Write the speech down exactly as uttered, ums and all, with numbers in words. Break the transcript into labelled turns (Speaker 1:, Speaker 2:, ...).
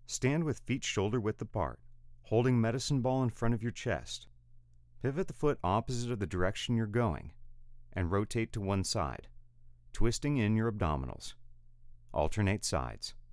Speaker 1: Stand with feet shoulder width apart, holding medicine ball in front of your chest. Pivot the foot opposite of the direction you're going, and rotate to one side, twisting in your abdominals. Alternate sides.